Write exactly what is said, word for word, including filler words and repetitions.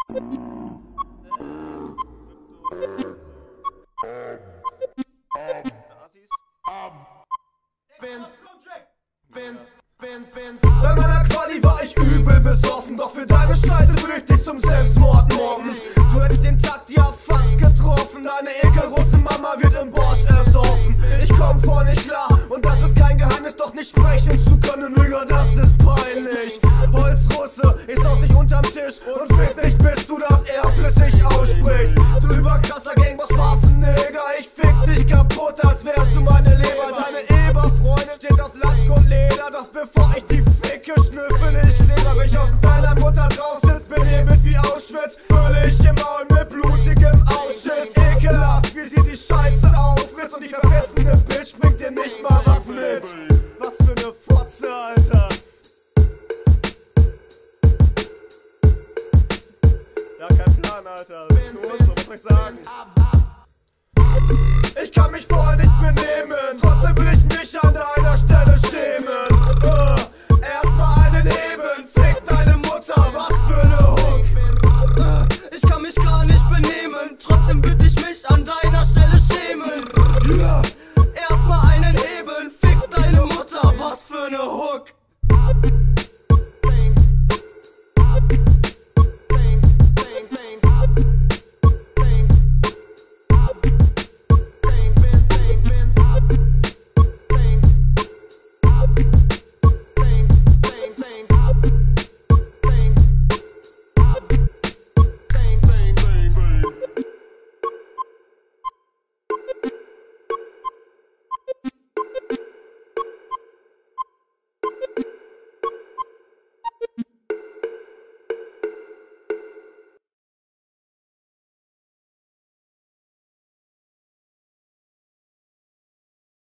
Bei meiner Quali war ich übel besoffen, doch für deine Scheiße würde ich dich zum Selbstmord mobben. Du hättest den Takt ja fast getroffen, deine Ekelrussen-Mama wird im Borsch ersoffen. Ich komm voll nicht klar und das ist kein Geheimnis, doch nicht sprechen zu können, Digga, das ist peinlich. Holzrusse, ich sauf dich unterm Tisch und fick dich, bis du das R flüssig aussprichst. Du überkrasser Gangboss-Waffen, Nigga, ich fick dich kaputt, als wärst du meine Leber. Deine Eberfreundin steht auf Lack und Leder, doch bevor ich die ficke, schnüffel ich Kleber. Wenn ich auf deiner Mutter drauf sitz, benebelt wie Auschwitz, fülle ich im Maul mit blutigem Ausschiss. Ekelhaft, wie sie die Scheiße auffrisst und die verfressene Bitch bringt dir nicht mal was mit. Was für ne Fotze, Alter. Ja, kein Plan, Alter. Das ist nur uns, was soll ich sagen? Ich kann mich voll nicht benehmen, trotzdem will ich mich an deiner Stelle schämen. uh, Erstmal einen heben, fick deine Mutter, was für ne Hook. uh, Ich kann mich gar nicht benehmen, trotzdem würde ich mich an deiner Stelle schämen. yeah. Erstmal einen heben, fick deine Mutter, was für ne Hook.